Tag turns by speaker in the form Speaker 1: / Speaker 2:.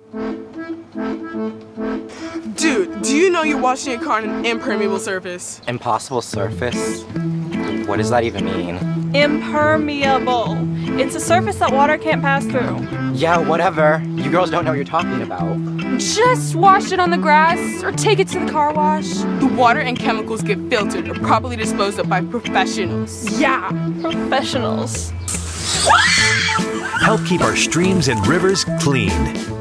Speaker 1: Dude, do you know you're washing your car on an impermeable surface?
Speaker 2: Impossible surface? What does that even mean?
Speaker 3: Impermeable. It's a surface that water can't pass through.
Speaker 2: Yeah, whatever. You girls don't know what you're talking about.
Speaker 4: Just wash it on the grass or take it to the car wash.
Speaker 1: The water and chemicals get filtered or properly disposed of by professionals.
Speaker 3: Yeah, professionals.
Speaker 5: Help keep our streams and rivers clean.